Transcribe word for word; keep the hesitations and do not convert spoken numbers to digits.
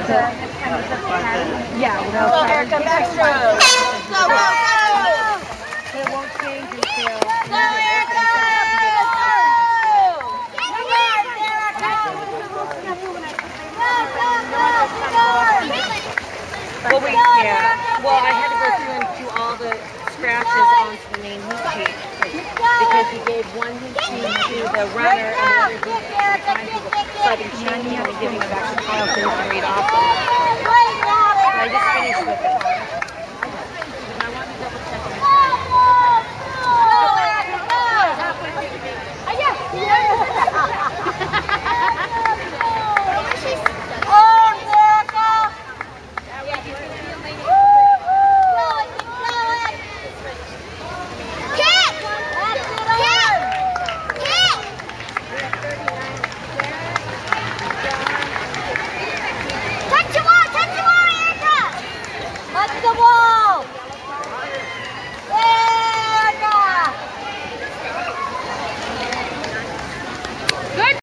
the yeah. Go, Erica, backstroke. Go, go, go. It won't change until. Go, Erica. Well, we, yeah. Well, I had to go through and do all the scratches onto the main heat sheet because he gave one heat sheet to the runner and the other heat sheet to the time people. So I've been changing them and giving them back to Kyle so he can read off them.